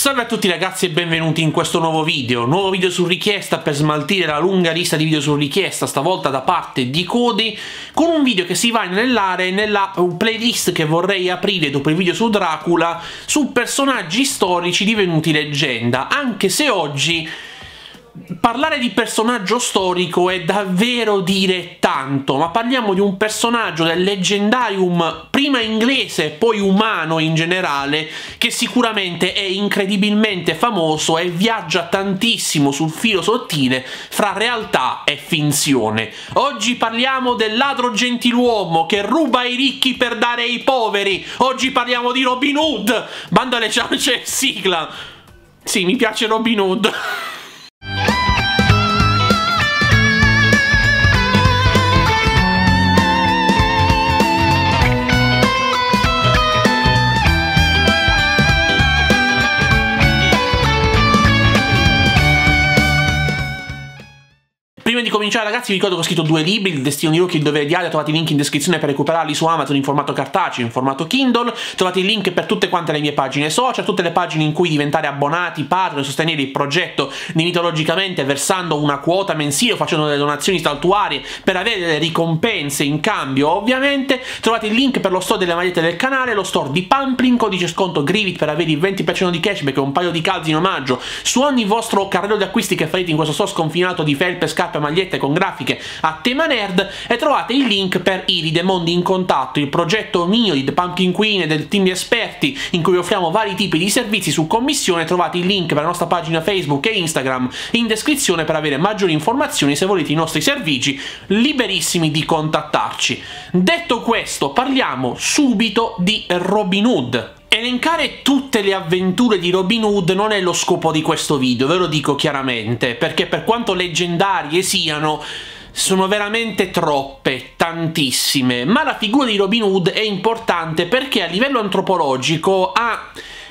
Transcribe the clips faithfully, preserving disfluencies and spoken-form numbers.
Salve a tutti ragazzi e benvenuti in questo nuovo video, nuovo video su richiesta per smaltire la lunga lista di video su richiesta, stavolta da parte di Cody, con un video che si va a inanellare nella playlist che vorrei aprire dopo il video su Dracula, su personaggi storici divenuti leggenda, anche se oggi parlare di personaggio storico è davvero dire tanto, ma parliamo di un personaggio del leggendarium prima inglese e poi umano in generale, che sicuramente è incredibilmente famoso e viaggia tantissimo sul filo sottile fra realtà e finzione. Oggi parliamo del ladro gentiluomo che ruba ai ricchi per dare ai poveri. Oggi parliamo di Robin Hood. Bando alle ciance, sigla. Sì, mi piace Robin Hood. Prima di cominciare ragazzi vi ricordo che ho scritto due libri, Il destino di Loki e Il dovere di Aria, trovate i link in descrizione per recuperarli su Amazon in formato cartaceo, in formato Kindle, trovate il link per tutte quante le mie pagine social, tutte le pagine in cui diventare abbonati, partner e sostenere il progetto di Mitologicamente versando una quota mensile o facendo delle donazioni saltuarie per avere delle ricompense in cambio ovviamente, trovate il link per lo store delle magliette del canale, lo store di Pumplin, codice sconto Grivit per avere il venti per cento di cashback e un paio di calzi in omaggio su ogni vostro carrello di acquisti che farete in questo store sconfinato di felpe, scarpe, magliette con grafiche a tema nerd, e trovate il link per Iride Mondi in Contatto, il progetto mio di The Pumpkin Queen e del team di esperti in cui offriamo vari tipi di servizi su commissione. Trovate il link per la nostra pagina Facebook e Instagram in descrizione per avere maggiori informazioni se volete i nostri servizi, liberissimi di contattarci. Detto questo, parliamo subito di Robin Hood. Elencare tutte le avventure di Robin Hood non è lo scopo di questo video, ve lo dico chiaramente, perché per quanto leggendarie siano, sono veramente troppe, tantissime, ma la figura di Robin Hood è importante perché a livello antropologico ha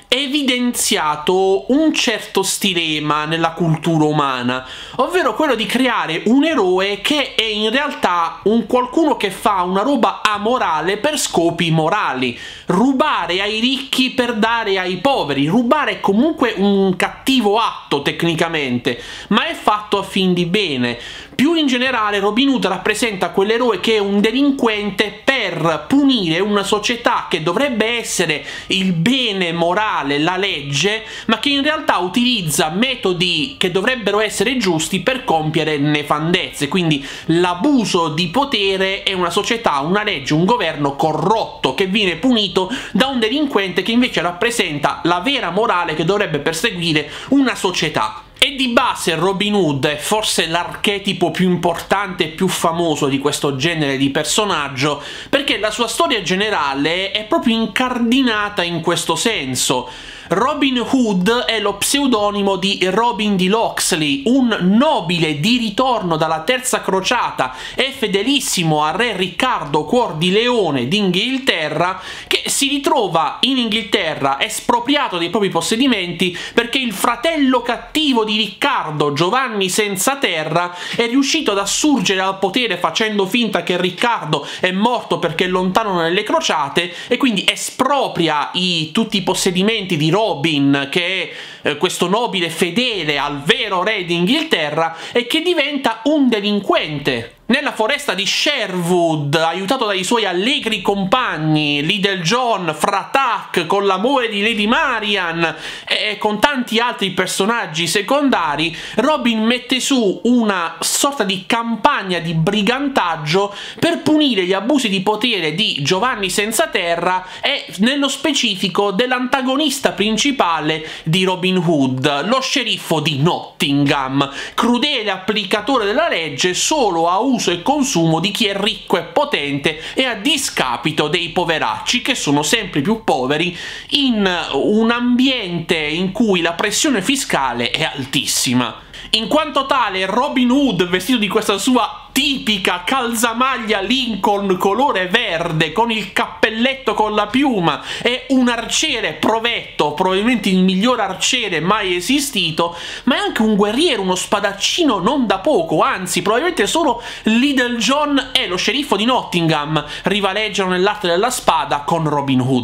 evidenziato un certo stilema nella cultura umana, ovvero quello di creare un eroe che è in realtà un qualcuno che fa una roba amorale per scopi morali. Rubare ai ricchi per dare ai poveri. Rubare è comunque un cattivo atto tecnicamente, ma è fatto a fin di bene. Più in generale Robin Hood rappresenta quell'eroe che è un delinquente per punire una società che dovrebbe essere il bene morale, la legge, ma che in realtà utilizza metodi che dovrebbero essere giusti per compiere nefandezze. Quindi l'abuso di potere è una società, una legge, un governo corrotto che viene punito da un delinquente che invece rappresenta la vera morale che dovrebbe perseguire una società. E di base Robin Hood è forse l'archetipo più importante e più famoso di questo genere di personaggio, perché la sua storia generale è proprio incardinata in questo senso. Robin Hood è lo pseudonimo di Robin di Locksley, un nobile di ritorno dalla terza crociata e fedelissimo a re Riccardo Cuor di Leone d'Inghilterra, che si ritrova in Inghilterra espropriato dei propri possedimenti perché il fratello cattivo di Riccardo, Giovanni Senza Terra, è riuscito ad assurgere al potere facendo finta che Riccardo è morto perché è lontano nelle crociate, e quindi espropria i, tutti i possedimenti di Robin, che è eh, questo nobile fedele al vero re d'Inghilterra, e che diventa un delinquente. Nella foresta di Sherwood, aiutato dai suoi allegri compagni, Little John, Fratak, con l'amore di Lady Marian e con tanti altri personaggi secondari, Robin mette su una sorta di campagna di brigantaggio per punire gli abusi di potere di Giovanni Senza Terra e, nello specifico, dell'antagonista principale di Robin Hood, lo sceriffo di Nottingham, crudele applicatore della legge solo a uso e consumo di chi è ricco e potente e a discapito dei poveracci che sono sempre più poveri in un ambiente in cui la pressione fiscale è altissima. In quanto tale, Robin Hood, vestito di questa sua tipica calzamaglia Lincoln colore verde con il cappelletto con la piuma, è un arciere provetto, probabilmente il miglior arciere mai esistito, ma è anche un guerriero, uno spadaccino non da poco, anzi probabilmente solo Little John e lo sceriffo di Nottingham rivaleggiano nell'arte della spada con Robin Hood.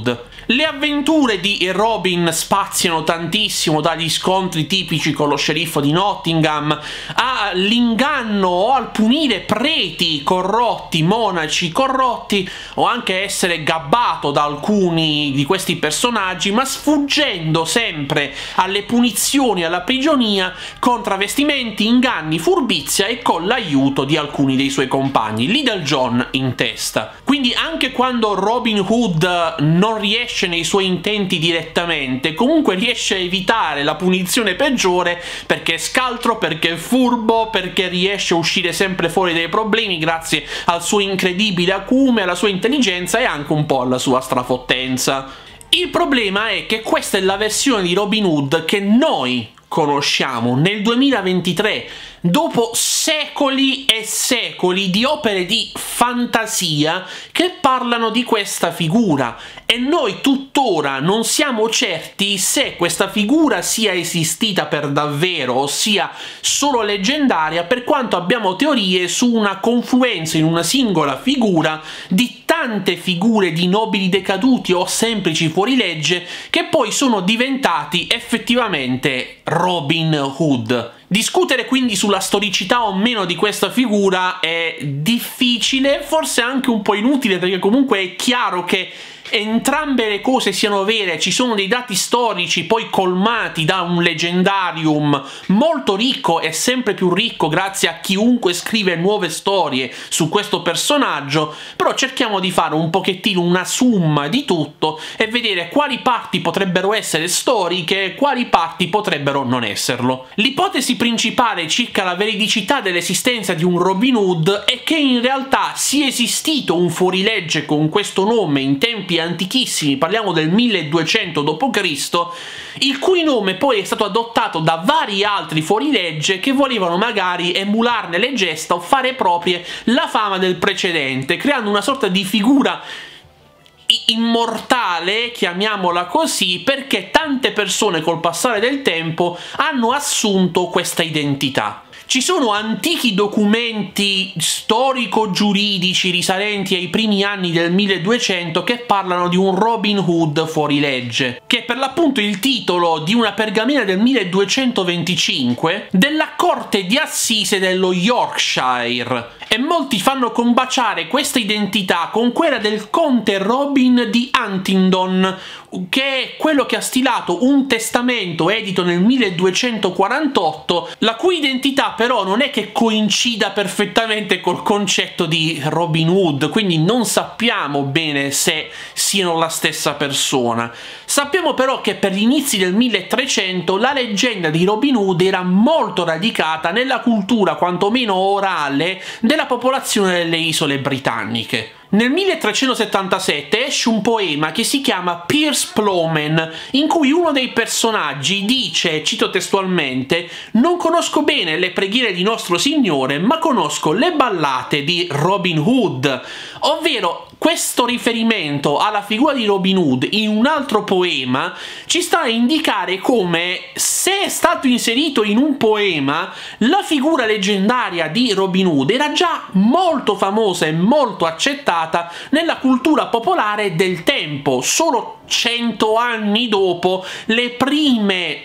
Le avventure di Robin spaziano tantissimo, dagli scontri tipici con lo sceriffo di Nottingham all'inganno o al punire preti corrotti, monaci corrotti, o anche essere gabbato da alcuni di questi personaggi, ma sfuggendo sempre alle punizioni, alla prigionia, con travestimenti, inganni, furbizia e con l'aiuto di alcuni dei suoi compagni, Little John in testa. Quindi anche quando Robin Hood non riesce nei suoi intenti direttamente, comunque riesce a evitare la punizione peggiore perché è scaltro, perché è furbo, perché riesce a uscire sempre fuori dai problemi grazie al suo incredibile acume, alla sua intelligenza e anche un po' alla sua strafottenza. Il problema è che questa è la versione di Robin Hood che noi conosciamo nel duemilaventitré, dopo secoli e secoli di opere di fantasia che parlano di questa figura, e noi tuttora non siamo certi se questa figura sia esistita per davvero o sia solo leggendaria, per quanto abbiamo teorie su una confluenza in una singola figura di tante figure di nobili decaduti o semplici fuorilegge che poi sono diventati effettivamente Robin Hood. Discutere quindi sulla storicità o meno di questa figura è difficile, forse anche un po' inutile, perché comunque è chiaro che entrambe le cose siano vere. Ci sono dei dati storici poi colmati da un leggendarium molto ricco e sempre più ricco grazie a chiunque scrive nuove storie su questo personaggio, però cerchiamo di fare un pochettino una somma di tutto e vedere quali parti potrebbero essere storiche e quali parti potrebbero non esserlo. L'ipotesi principale circa la veridicità dell'esistenza di un Robin Hood è che in realtà sia esistito un fuorilegge con questo nome in tempi antichissimi, parliamo del milleduecento dopo Cristo, il cui nome poi è stato adottato da vari altri fuorilegge che volevano magari emularne le gesta o fare proprie la fama del precedente, creando una sorta di figura immortale, chiamiamola così, perché tante persone col passare del tempo hanno assunto questa identità. Ci sono antichi documenti storico-giuridici risalenti ai primi anni del milleduecento che parlano di un Robin Hood fuorilegge, che è per l'appunto il titolo di una pergamena del milleduecentoventicinque della corte di assise dello Yorkshire, e molti fanno combaciare questa identità con quella del conte Robin di Huntingdon, che è quello che ha stilato un testamento edito nel milleduecentoquarantotto, la cui identità però non è che coincida perfettamente col concetto di Robin Hood, quindi non sappiamo bene se siano la stessa persona. Sappiamo però che per gli inizi del milletrecento la leggenda di Robin Hood era molto radicata nella cultura, quantomeno orale, della popolazione delle isole britanniche. Nel milletrecentosettantasette esce un poema che si chiama Piers Plowman, in cui uno dei personaggi dice, cito testualmente: «Non conosco bene le preghiere di nostro Signore, ma conosco le ballate di Robin Hood», ovvero questo riferimento alla figura di Robin Hood in un altro poema ci sta a indicare come, se è stato inserito in un poema, la figura leggendaria di Robin Hood era già molto famosa e molto accettata nella cultura popolare del tempo, solo cento anni dopo le prime,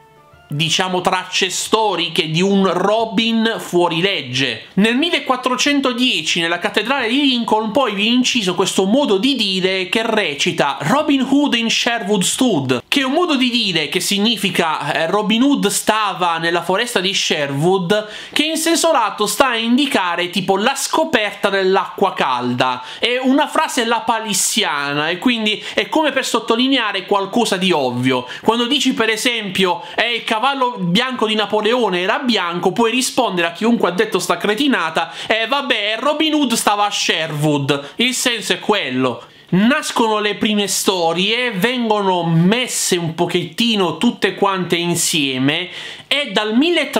diciamo, tracce storiche di un Robin fuorilegge. Nel millequattrocentodieci nella cattedrale di Lincoln poi viene inciso questo modo di dire che recita Robin Hood in Sherwood stood, che è un modo di dire che significa eh, Robin Hood stava nella foresta di Sherwood, che in senso lato sta a indicare tipo la scoperta dell'acqua calda. È una frase lapalissiana e quindi è come per sottolineare qualcosa di ovvio. Quando dici per esempio è il cavallo bianco di Napoleone era bianco, puoi rispondere a chiunque ha detto sta cretinata: e eh, vabbè, Robin Hood stava a Sherwood. Il senso è quello. Nascono le prime storie, vengono messe un pochettino tutte quante insieme, e dal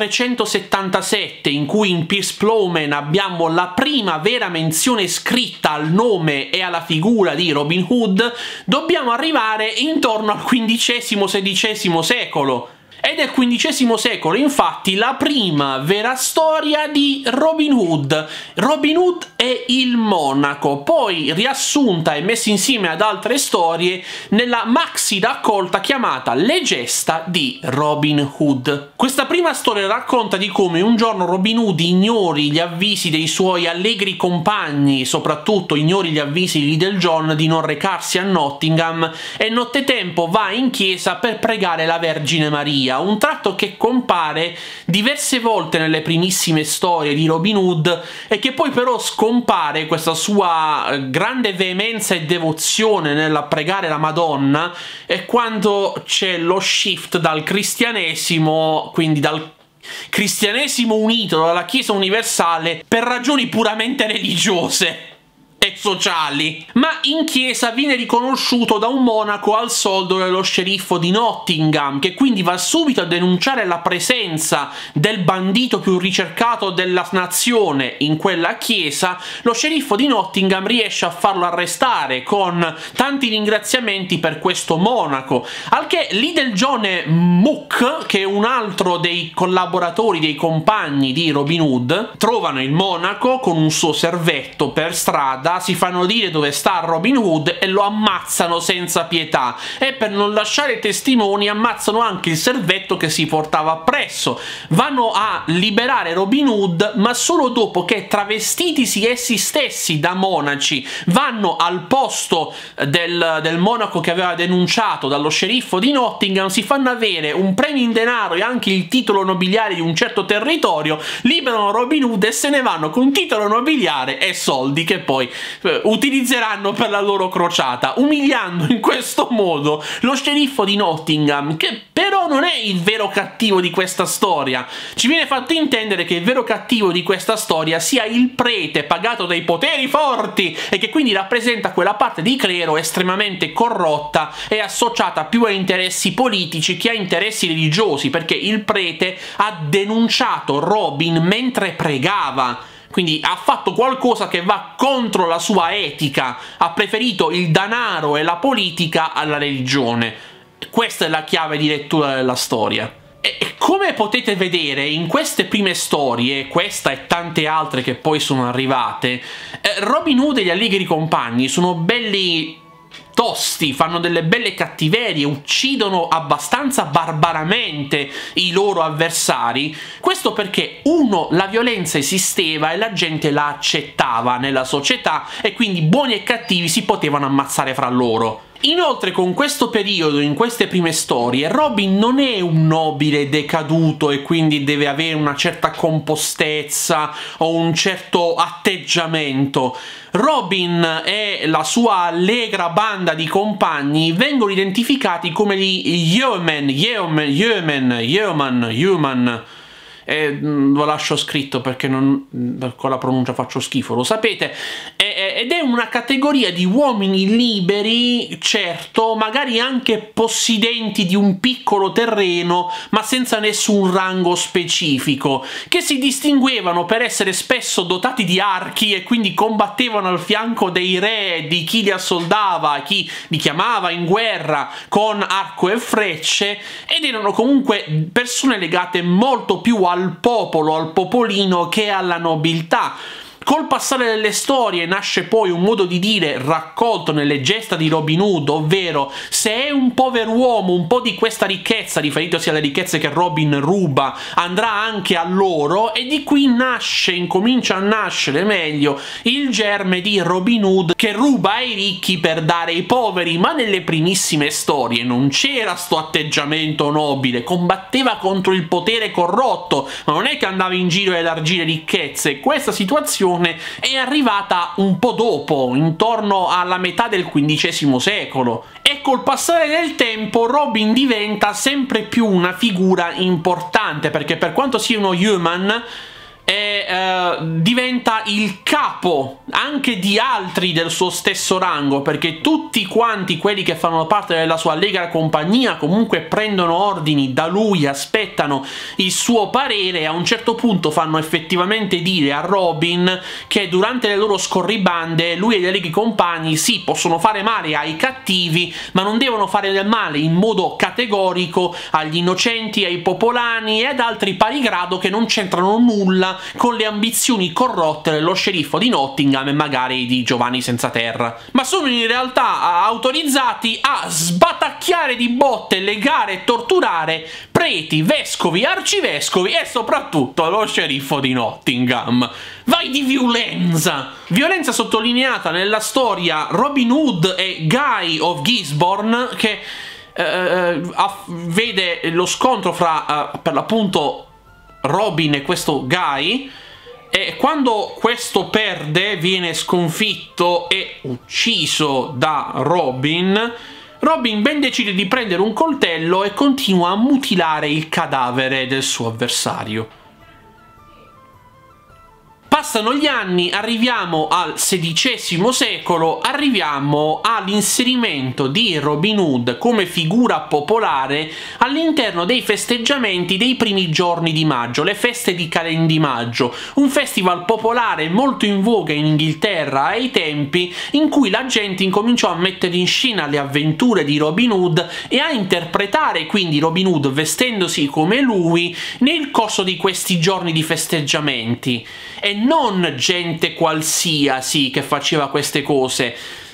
milletrecentosettantasette, in cui in Piers Plowman abbiamo la prima vera menzione scritta al nome e alla figura di Robin Hood, dobbiamo arrivare intorno al quindicesimo sedicesimo secolo. È del quindicesimo secolo, infatti, la prima vera storia di Robin Hood. Robin Hood e il monaco, poi riassunta e messa insieme ad altre storie nella maxi raccolta chiamata Le gesta di Robin Hood. Questa prima storia racconta di come un giorno Robin Hood ignori gli avvisi dei suoi allegri compagni, soprattutto ignori gli avvisi di Little John di non recarsi a Nottingham, e nottetempo va in chiesa per pregare la Vergine Maria, un tratto che compare diverse volte nelle primissime storie di Robin Hood e che poi però scompare questa sua grande veemenza e devozione nella pregare la Madonna, e quando c'è lo shift dal cristianesimo, quindi dal cristianesimo unito dalla Chiesa universale per ragioni puramente religiose e sociali. Ma in chiesa viene riconosciuto da un monaco al soldo dello sceriffo di Nottingham, che quindi va subito a denunciare la presenza del bandito più ricercato della nazione in quella chiesa. Lo sceriffo di Nottingham riesce a farlo arrestare con tanti ringraziamenti per questo monaco, al che Little John e Mook, che è un altro dei collaboratori, dei compagni di Robin Hood, trovano il monaco con un suo servetto per strada, si fanno dire dove sta Robin Hood e lo ammazzano senza pietà, e per non lasciare testimoni ammazzano anche il servetto che si portava appresso. Vanno a liberare Robin Hood, ma solo dopo che, travestitisi essi stessi da monaci, vanno al posto del, del monaco che aveva denunciato dallo sceriffo di Nottingham, si fanno avere un premio in denaro e anche il titolo nobiliare di un certo territorio, liberano Robin Hood e se ne vanno con titolo nobiliare e soldi che poi utilizzeranno per la loro crociata, umiliando in questo modo lo sceriffo di Nottingham, che però non è il vero cattivo di questa storia. Ci viene fatto intendere che il vero cattivo di questa storia sia il prete pagato dai poteri forti e che quindi rappresenta quella parte di clero estremamente corrotta e associata più a interessi politici che a interessi religiosi, perché il prete ha denunciato Robin mentre pregava. Quindi ha fatto qualcosa che va contro la sua etica, ha preferito il denaro e la politica alla religione. Questa è la chiave di lettura della storia. E come potete vedere in queste prime storie, questa e tante altre che poi sono arrivate, eh, Robin Hood e gli Allegri Compagni sono belli tosti, fanno delle belle cattiverie, uccidono abbastanza barbaramente i loro avversari. Questo perché, uno, la violenza esisteva e la gente la accettava nella società e quindi buoni e cattivi si potevano ammazzare fra loro. Inoltre, con questo periodo, in queste prime storie, Robin non è un nobile decaduto e quindi deve avere una certa compostezza o un certo atteggiamento. Robin e la sua allegra banda di compagni vengono identificati come gli yeomen, yeomen, yeomen, yeoman, yeoman. Eh, lo lascio scritto perché non, con la pronuncia faccio schifo, lo sapete, eh, ed è una categoria di uomini liberi, certo, magari anche possidenti di un piccolo terreno, ma senza nessun rango specifico, che si distinguevano per essere spesso dotati di archi e quindi combattevano al fianco dei re, di chi li assoldava, chi li chiamava in guerra con arco e frecce, ed erano comunque persone legate molto più al al popolo, al popolino, che alla nobiltà. Col passare delle storie nasce poi un modo di dire raccolto nelle gesta di Robin Hood, ovvero se è un pover'uomo un po' di questa ricchezza, riferitosi alle ricchezze che Robin ruba, andrà anche a loro, e di qui nasce, incomincia a nascere meglio, il germe di Robin Hood che ruba ai ricchi per dare ai poveri. Ma nelle primissime storie non c'era sto atteggiamento nobile, combatteva contro il potere corrotto, ma non è che andava in giro a elargire ricchezze. Questa situazione è arrivata un po' dopo, intorno alla metà del quindicesimo secolo, e col passare del tempo Robin diventa sempre più una figura importante, perché per quanto sia uno human, e eh, diventa il capo anche di altri del suo stesso rango, perché tutti quanti quelli che fanno parte della sua allegra compagnia comunque prendono ordini da lui, aspettano il suo parere e a un certo punto fanno effettivamente dire a Robin che durante le loro scorribande lui e gli allegri compagni sì, possono fare male ai cattivi, ma non devono fare del male in modo categorico agli innocenti, ai popolani e ad altri pari grado che non c'entrano nulla con le ambizioni corrotte dello sceriffo di Nottingham e magari di Giovanni Senza Terra, ma sono in realtà autorizzati a sbatacchiare di botte, legare e torturare preti, vescovi, arcivescovi e soprattutto lo sceriffo di Nottingham. Vai di violenza! Violenza sottolineata nella storia Robin Hood e Guy of Gisborne, che eh, vede lo scontro fra eh, per l'appunto Robin e questo Guy, e quando questo perde, viene sconfitto e ucciso da Robin, Robin ben decide di prendere un coltello e continua a mutilare il cadavere del suo avversario. Passano gli anni, arriviamo al sedicesimo secolo, arriviamo all'inserimento di Robin Hood come figura popolare all'interno dei festeggiamenti dei primi giorni di maggio, le feste di Calendimaggio, un festival popolare molto in voga in Inghilterra ai tempi, in cui la gente incominciò a mettere in scena le avventure di Robin Hood e a interpretare quindi Robin Hood vestendosi come lui nel corso di questi giorni di festeggiamenti. E non gente qualsiasi che faceva queste cose.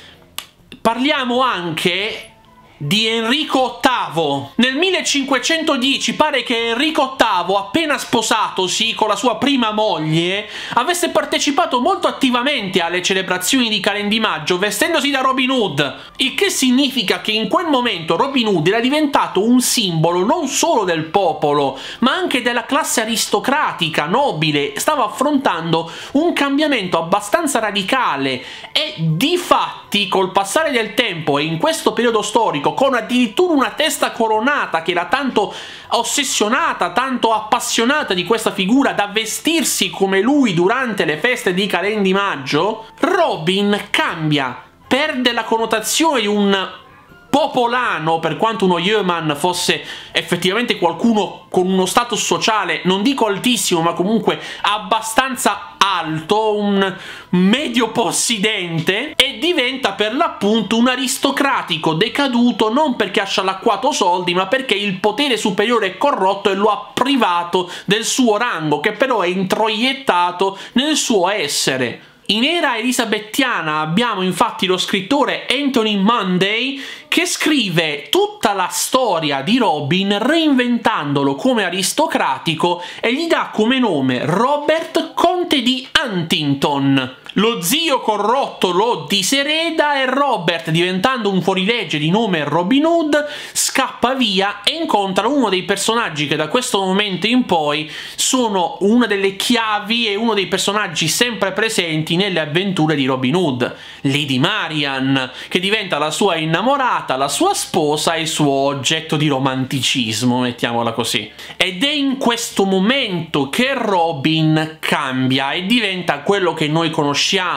Parliamo anche di Enrico ottavo. Nel millecinquecentodieci pare che Enrico ottavo, appena sposatosi con la sua prima moglie, avesse partecipato molto attivamente alle celebrazioni di Calendimaggio vestendosi da Robin Hood, il che significa che in quel momento Robin Hood era diventato un simbolo non solo del popolo, ma anche della classe aristocratica, nobile. Stava affrontando un cambiamento abbastanza radicale e difatti col passare del tempo e in questo periodo storico, con addirittura una testa coronata che era tanto ossessionata, tanto appassionata di questa figura da vestirsi come lui durante le feste di Calendimaggio, Robin cambia, perde la connotazione di un popolano, per quanto uno yeoman fosse effettivamente qualcuno con uno status sociale, non dico altissimo, ma comunque abbastanza alto, un medio possidente, e diventa per l'appunto un aristocratico decaduto non perché ha scialacquato soldi, ma perché il potere superiore è corrotto e lo ha privato del suo rango, che però è introiettato nel suo essere. In era elisabettiana abbiamo infatti lo scrittore Anthony Munday che scrive tutta la storia di Robin reinventandolo come aristocratico e gli dà come nome Robert Conte di Huntington. Lo zio corrotto lo disereda e Robert, diventando un fuorilegge di nome Robin Hood, scappa via e incontra uno dei personaggi che da questo momento in poi sono una delle chiavi e uno dei personaggi sempre presenti nelle avventure di Robin Hood, Lady Marian, che diventa la sua innamorata, la sua sposa e il suo oggetto di romanticismo, mettiamola così. Ed è in questo momento che Robin cambia e diventa quello che noi conosciamo.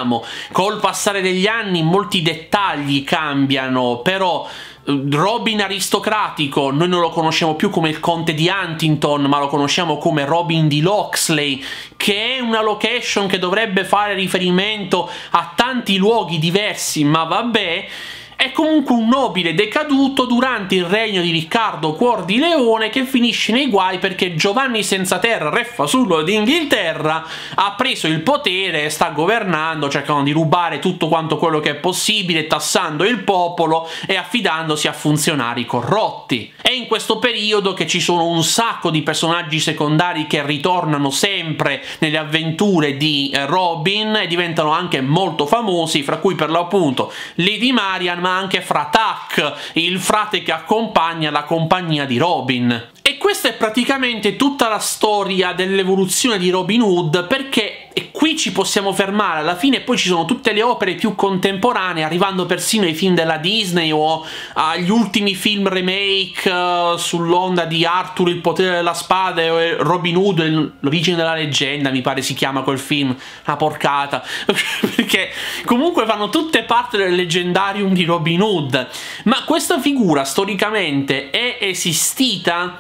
Col passare degli anni molti dettagli cambiano, però Robin aristocratico noi non lo conosciamo più come il conte di Huntington, ma lo conosciamo come Robin di Locksley, che è una location che dovrebbe fare riferimento a tanti luoghi diversi, ma vabbè. È comunque un nobile decaduto durante il regno di Riccardo Cuor di Leone, che finisce nei guai perché Giovanni Senza Terra, re fasullo d'Inghilterra, ha preso il potere e sta governando, cercando di rubare tutto quanto quello che è possibile, tassando il popolo e affidandosi a funzionari corrotti. È in questo periodo che ci sono un sacco di personaggi secondari che ritornano sempre nelle avventure di Robin e diventano anche molto famosi, fra cui per l'appunto Lady Marian, ma anche fra Tuck, il frate che accompagna la compagnia di Robin. E questa è praticamente tutta la storia dell'evoluzione di Robin Hood, perché e qui ci possiamo fermare, alla fine poi ci sono tutte le opere più contemporanee, arrivando persino ai film della Disney o agli ultimi film remake uh, sull'onda di Arthur, il potere della spada, e Robin Hood, l'origine della leggenda, mi pare si chiama quel film, una porcata, perché comunque fanno tutte parte del leggendarium di Robin Hood. Ma questa figura storicamente è esistita?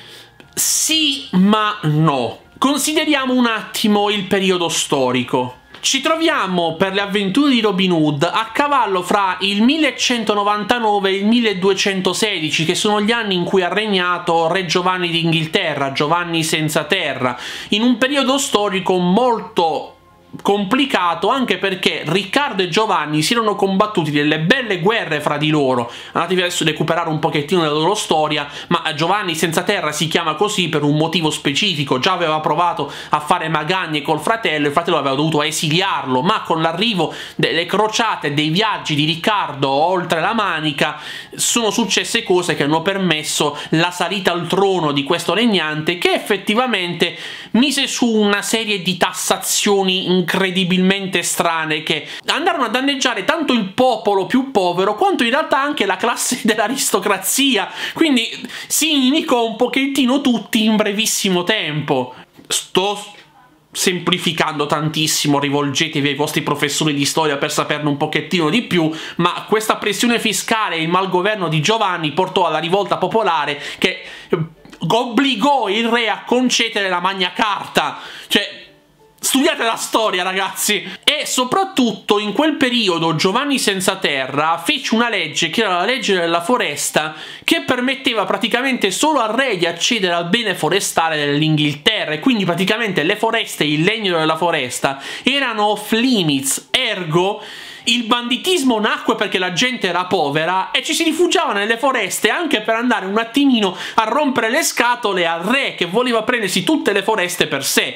Sì, ma no. Consideriamo un attimo il periodo storico. Ci troviamo per le avventure di Robin Hood a cavallo fra il millecentonovantanove e il milleduecentosedici, che sono gli anni in cui ha regnato Re Giovanni d'Inghilterra, Giovanni senza terra, in un periodo storico molto complicato, anche perché Riccardo e Giovanni si erano combattuti delle belle guerre fra di loro. Andatevi adesso a recuperare un pochettino della loro storia, ma Giovanni senza terra si chiama così per un motivo specifico. Già aveva provato a fare magagne col fratello, il fratello aveva dovuto esiliarlo, ma con l'arrivo delle crociate, dei viaggi di Riccardo oltre la Manica, sono successe cose che hanno permesso la salita al trono di questo regnante, che effettivamente mise su una serie di tassazioni incredibilmente strane che andarono a danneggiare tanto il popolo più povero quanto in realtà anche la classe dell'aristocrazia, quindi si inimicò un pochettino tutti in brevissimo tempo. Sto semplificando tantissimo, rivolgetevi ai vostri professori di storia per saperne un pochettino di più, ma questa pressione fiscale e il malgoverno di Giovanni portò alla rivolta popolare che obbligò il re a concedere la Magna Carta. Cioè, studiate la storia, ragazzi! E soprattutto in quel periodo Giovanni senza terra fece una legge, che era la legge della foresta, che permetteva praticamente solo al re di accedere al bene forestale dell'Inghilterra, e quindi praticamente le foreste, il legno della foresta erano off limits, ergo il banditismo nacque perché la gente era povera e ci si rifugiava nelle foreste anche per andare un attimino a rompere le scatole al re, che voleva prendersi tutte le foreste per sé.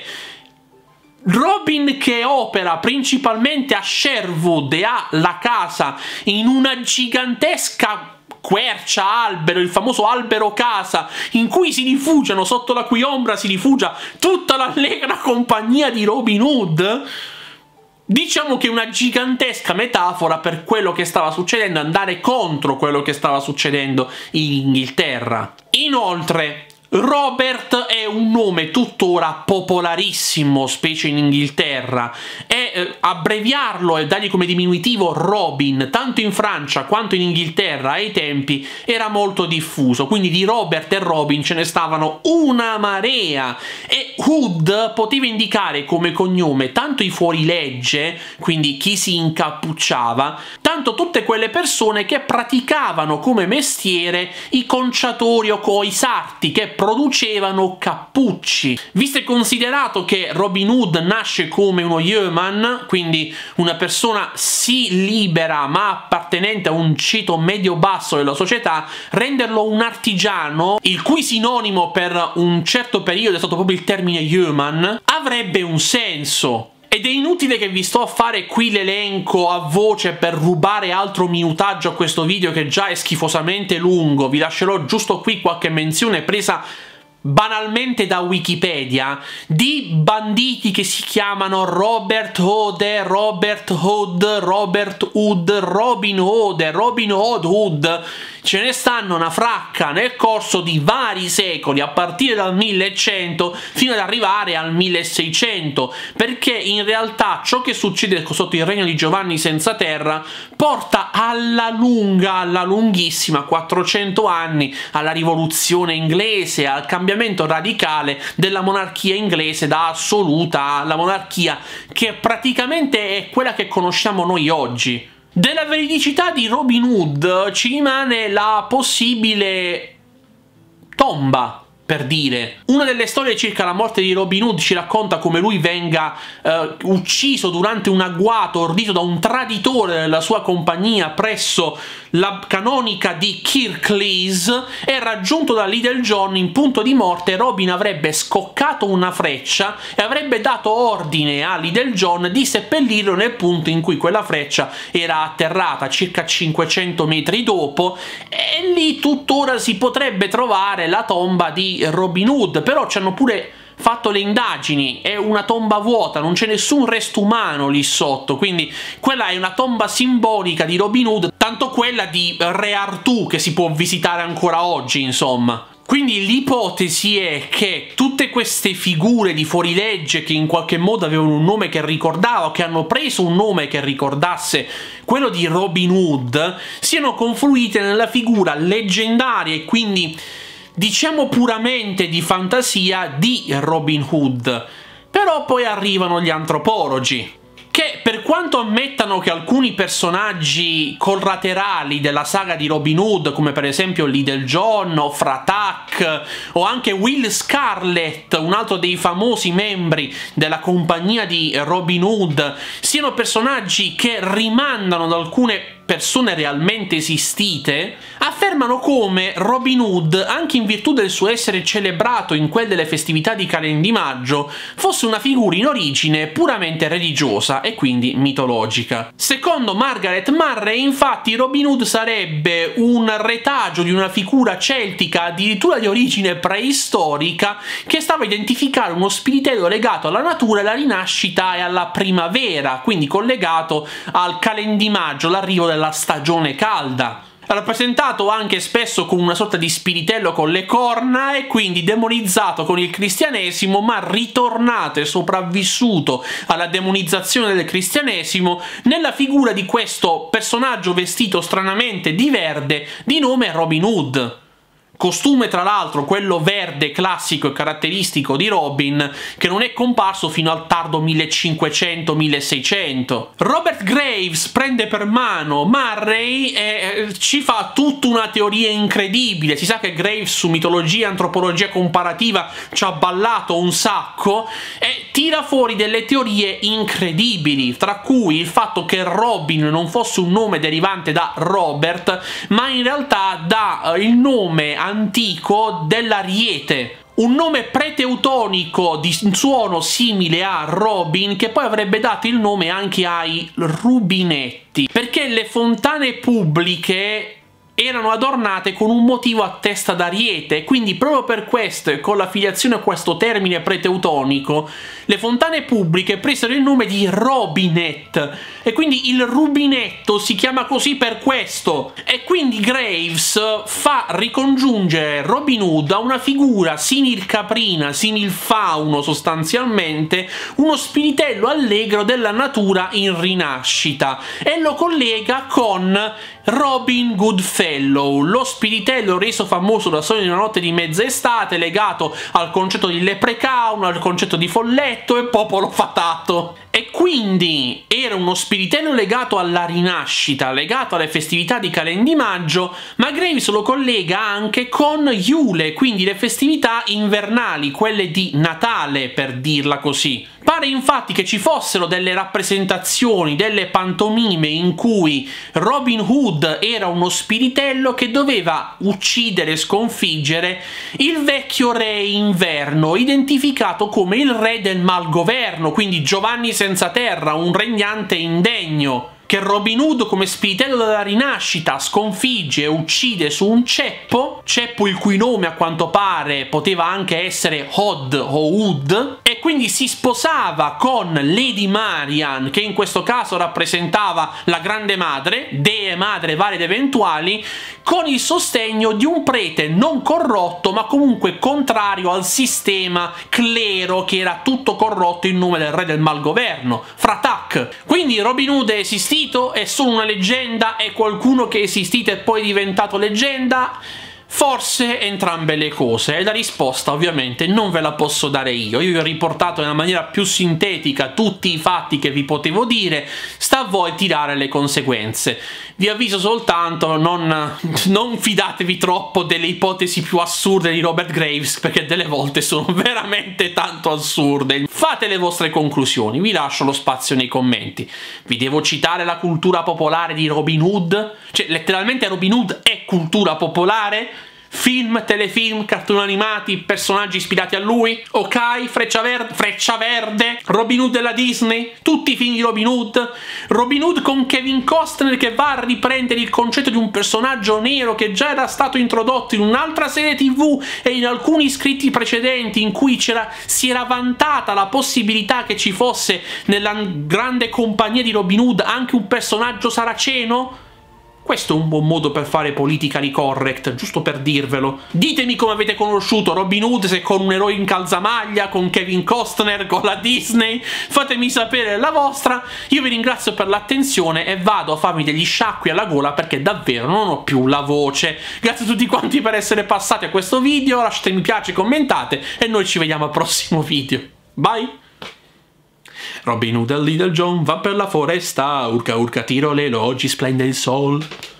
Robin, che opera principalmente a Sherwood e ha la casa in una gigantesca quercia albero, il famoso albero casa, in cui si rifugiano, sotto la cui ombra si rifugia tutta l'allegra compagnia di Robin Hood, diciamo che è una gigantesca metafora per quello che stava succedendo, andare contro quello che stava succedendo in Inghilterra. Inoltre, Robert è un nome tuttora popolarissimo, specie in Inghilterra, e eh, abbreviarlo e dargli come diminutivo Robin, tanto in Francia quanto in Inghilterra ai tempi, era molto diffuso, quindi di Robert e Robin ce ne stavano una marea, e Hood poteva indicare come cognome tanto i fuorilegge, quindi chi si incappucciava, tanto tutte quelle persone che praticavano come mestiere i conciatori o i sarti, che producevano cappucci. Visto e considerato che Robin Hood nasce come uno yeoman, quindi una persona sì libera ma appartenente a un ceto medio-basso della società, renderlo un artigiano, il cui sinonimo per un certo periodo è stato proprio il termine yeoman, avrebbe un senso. Ed è inutile che vi sto a fare qui l'elenco a voce per rubare altro minutaggio a questo video che già è schifosamente lungo. Vi lascerò giusto qui qualche menzione presa banalmente da Wikipedia di banditi che si chiamano Robert Hood, Robert Hood, Robert Hood, Robin Hood, Robin Hood Hood. Ce ne stanno una fracca nel corso di vari secoli, a partire dal millecento fino ad arrivare al milleseicento, perché in realtà ciò che succede sotto il regno di Giovanni senza terra porta alla lunga, alla lunghissima, quattrocento anni, alla rivoluzione inglese, al cambiamento radicale della monarchia inglese da assoluta alla monarchia che praticamente è quella che conosciamo noi oggi. Della veridicità di Robin Hood ci rimane la possibile tomba, per dire. Una delle storie circa la morte di Robin Hood ci racconta come lui venga eh, ucciso durante un agguato ordito da un traditore della sua compagnia presso la canonica di Kirklees, e raggiunto da Little John in punto di morte, Robin avrebbe scoccato una freccia e avrebbe dato ordine a Little John di seppellirlo nel punto in cui quella freccia era atterrata, circa cinquecento metri dopo, e lì tuttora si potrebbe trovare la tomba di Robin Hood. Però ci hanno pure fatto le indagini, è una tomba vuota, non c'è nessun resto umano lì sotto, quindi quella è una tomba simbolica di Robin Hood, tanto quella di Re Artù che si può visitare ancora oggi, insomma. Quindi l'ipotesi è che tutte queste figure di fuorilegge che in qualche modo avevano un nome che ricordava, o che hanno preso un nome che ricordasse quello di Robin Hood, siano confluite nella figura leggendaria e quindi diciamo puramente di fantasia di Robin Hood. Però poi arrivano gli antropologi, che per quanto ammettano che alcuni personaggi collaterali della saga di Robin Hood, come per esempio Little John o Fratak o anche Will Scarlet, un altro dei famosi membri della compagnia di Robin Hood, siano personaggi che rimandano ad alcune persone realmente esistite, affermano come Robin Hood, anche in virtù del suo essere celebrato in quelle delle festività di Calendimaggio, fosse una figura in origine puramente religiosa e quindi mitologica. Secondo Margaret Murray, infatti, Robin Hood sarebbe un retagio di una figura celtica addirittura di origine preistorica, che stava a identificare uno spiritello legato alla natura, alla rinascita e alla primavera, quindi collegato al Calendimaggio, l'arrivo della stagione calda. Rappresentato anche spesso come una sorta di spiritello con le corna e quindi demonizzato con il cristianesimo, ma ritornato e sopravvissuto alla demonizzazione del cristianesimo nella figura di questo personaggio vestito stranamente di verde di nome Robin Hood. Costume tra l'altro quello verde classico e caratteristico di Robin, che non è comparso fino al tardo millecinquecento milleseicento. Robert Graves prende per mano Murray e ci fa tutta una teoria incredibile. Si sa che Graves su mitologia e antropologia comparativa ci ha ballato un sacco e tira fuori delle teorie incredibili, tra cui il fatto che Robin non fosse un nome derivante da Robert, ma in realtà da il nome antico dell'ariete, un nome preteutonico di suono simile a Robin, che poi avrebbe dato il nome anche ai rubinetti, perché le fontane pubbliche erano adornate con un motivo a testa d'ariete, quindi proprio per questo e con l'affiliazione a questo termine preteutonico le fontane pubbliche presero il nome di Robinet, e quindi il rubinetto si chiama così per questo. E quindi Graves fa ricongiungere Robin Hood a una figura simil-caprina, simil-fauno sostanzialmente, uno spiritello allegro della natura in rinascita, e lo collega con Robin Goodfellow, lo spiritello reso famoso da Sogno di una notte di mezza estate, legato al concetto di leprecaun, al concetto di folletto e popolo fatato. E quindi era uno spiritello legato alla rinascita, legato alle festività di Calendimaggio, ma Graves lo collega anche con Yule, quindi le festività invernali, quelle di Natale per dirla così. Pare infatti che ci fossero delle rappresentazioni, delle pantomime in cui Robin Hood era uno spiritello che doveva uccidere e sconfiggere il vecchio re inverno, identificato come il re del malgoverno, quindi Giovanni senza terra, un regnante indegno, che Robin Hood come spiritello della rinascita sconfigge e uccide su un ceppo, ceppo il cui nome a quanto pare poteva anche essere Hod o Wood, e quindi si sposava con Lady Marian, che in questo caso rappresentava la grande madre, dee madre varie ed eventuali, con il sostegno di un prete non corrotto ma comunque contrario al sistema clero che era tutto corrotto in nome del re del malgoverno, Fratak. Quindi Robin Hood è esistito? È solo una leggenda? È qualcuno che è esistito e poi è diventato leggenda? Forse entrambe le cose, e la risposta ovviamente non ve la posso dare io. Io vi ho riportato nella maniera più sintetica tutti i fatti che vi potevo dire, sta a voi tirare le conseguenze. Vi avviso soltanto, non, non fidatevi troppo delle ipotesi più assurde di Robert Graves, perché delle volte sono veramente tanto assurde. Fate le vostre conclusioni, vi lascio lo spazio nei commenti. Vi devo citare la cultura popolare di Robin Hood? Cioè, letteralmente Robin Hood è cultura popolare? Film, telefilm, cartoni animati, personaggi ispirati a lui? Ok, Freccia Verde, Freccia Verde, Robin Hood della Disney, tutti i film di Robin Hood, Robin Hood con Kevin Costner che va a riprendere il concetto di un personaggio nero che già era stato introdotto in un'altra serie tv e in alcuni scritti precedenti in cui c'era, si era vantata la possibilità che ci fosse nella grande compagnia di Robin Hood anche un personaggio saraceno? Questo è un buon modo per fare politically correct, giusto per dirvelo. Ditemi come avete conosciuto Robin Hood, se con un eroe in calzamaglia, con Kevin Costner, con la Disney. Fatemi sapere la vostra. Io vi ringrazio per l'attenzione e vado a farmi degli sciacqui alla gola perché davvero non ho più la voce. Grazie a tutti quanti per essere passati a questo video, lasciate mi piace, commentate e noi ci vediamo al prossimo video. Bye! Robin Hood e Little John va per la foresta, urca urca tiro le logi, splende il sol.